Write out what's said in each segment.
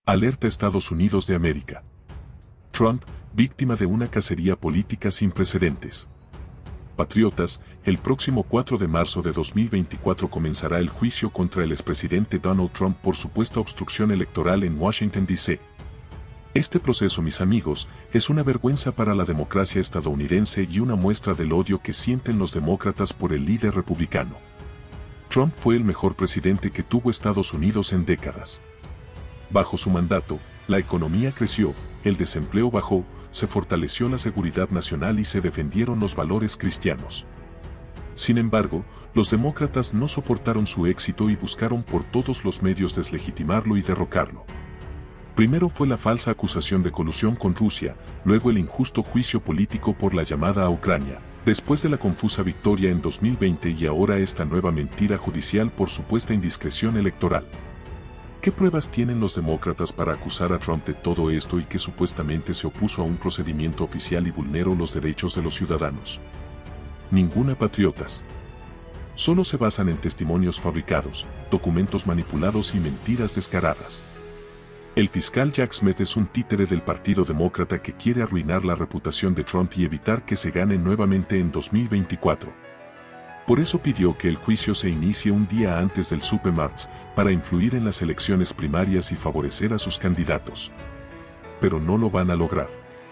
Alerta Estados Unidos de América. Trump, víctima de una cacería política sin precedentes. Patriotas, el próximo 4 de marzo de 2024 comenzará el juicio contra el expresidente Donald Trump por supuesta obstrucción electoral en Washington, D.C. Este proceso, mis amigos, es una vergüenza para la democracia estadounidense y una muestra del odio que sienten los demócratas por el líder republicano. Trump fue el mejor presidente que tuvo Estados Unidos en décadas. Bajo su mandato, la economía creció, el desempleo bajó, se fortaleció la seguridad nacional y se defendieron los valores cristianos. Sin embargo, los demócratas no soportaron su éxito y buscaron por todos los medios deslegitimarlo y derrocarlo. Primero fue la falsa acusación de colusión con Rusia, luego el injusto juicio político por la llamada a Ucrania, después de la confusa victoria en 2020 y ahora esta nueva mentira judicial por supuesta indiscreción electoral. ¿Qué pruebas tienen los demócratas para acusar a Trump de todo esto y que supuestamente se opuso a un procedimiento oficial y vulneró los derechos de los ciudadanos? Ninguna, patriotas. Solo se basan en testimonios fabricados, documentos manipulados y mentiras descaradas. El fiscal Jack Smith es un títere del Partido Demócrata que quiere arruinar la reputación de Trump y evitar que se gane nuevamente en 2024. Por eso pidió que el juicio se inicie un día antes del Super March, para influir en las elecciones primarias y favorecer a sus candidatos. Pero no lo van a lograr.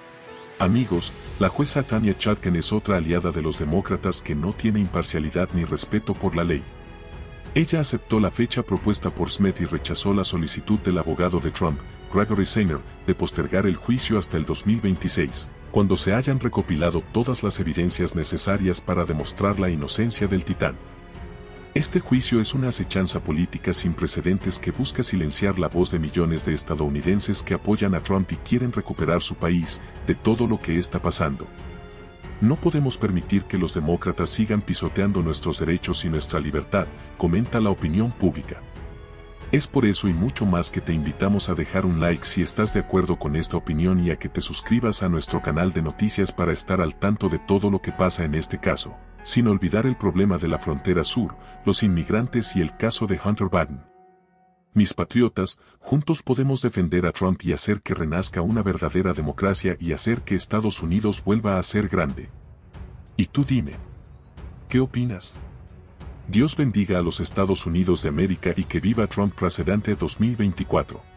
Amigos, la jueza Tanya Chutkan es otra aliada de los demócratas que no tiene imparcialidad ni respeto por la ley. Ella aceptó la fecha propuesta por Smith y rechazó la solicitud del abogado de Trump, Gregory Sainer, de postergar el juicio hasta el 2026, cuando se hayan recopilado todas las evidencias necesarias para demostrar la inocencia del titán. Este juicio es una acechanza política sin precedentes que busca silenciar la voz de millones de estadounidenses que apoyan a Trump y quieren recuperar su país de todo lo que está pasando. No podemos permitir que los demócratas sigan pisoteando nuestros derechos y nuestra libertad, comenta la opinión pública. Es por eso y mucho más que te invitamos a dejar un like si estás de acuerdo con esta opinión y a que te suscribas a nuestro canal de noticias para estar al tanto de todo lo que pasa en este caso, sin olvidar el problema de la frontera sur, los inmigrantes y el caso de Hunter Biden. Mis patriotas, juntos podemos defender a Trump y hacer que renazca una verdadera democracia y hacer que Estados Unidos vuelva a ser grande. Y tú dime, ¿qué opinas? Dios bendiga a los Estados Unidos de América y que viva Trump presidente 2024.